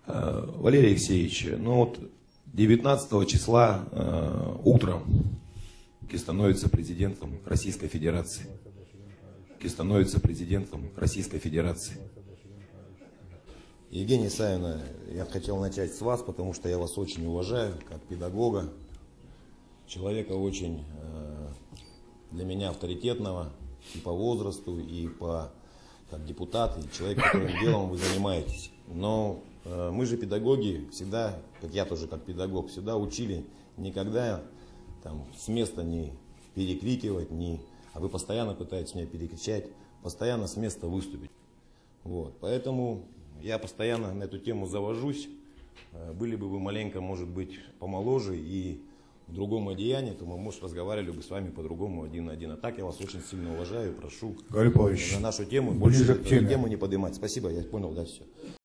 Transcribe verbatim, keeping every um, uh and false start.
Валерий Алексеевич, ну вот девятнадцатого числа э, утром Ки становится президентом Российской Федерации. Ки становится президентом Российской Федерации. Евгения Исаевна, я хотел начать с вас, потому что я вас очень уважаю, как педагога, человека очень э, для меня авторитетного и по возрасту, и по как депутат, и человек, которым делом вы занимаетесь. Но э, мы же педагоги всегда, как я тоже как педагог, всегда учили никогда там, с места не перекрикивать, не, а вы постоянно пытаетесь меня перекричать, постоянно с места выступить. Вот, поэтому я постоянно на эту тему завожусь. Были бы вы маленько, может быть, помоложе и в другом одеянии, то мы, может, разговаривали бы с вами по-другому один на один. А так я вас очень сильно уважаю, прошу на нашу тему больше эту тему не поднимать. Спасибо, я понял, да, все.